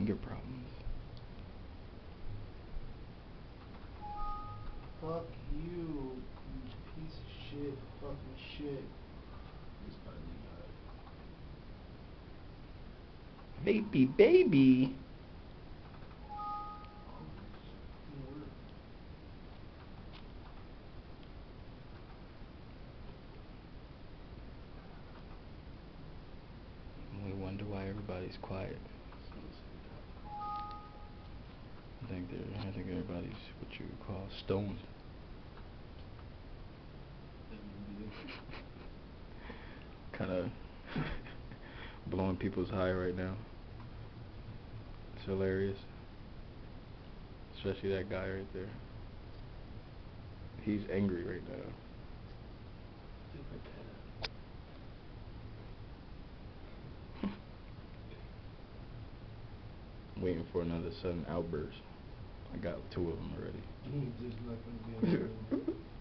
anger problems. Fuck you, you piece of shit, fucking shit. This buddy got Baby. We wonder why everybody's quiet. I think everybody's what you would call stoned. Kind of blowing people's high right now. It's hilarious. Especially that guy right there. He's angry right now. Waiting for another sudden outburst. I got 2 of them already. There's not gonna be another one.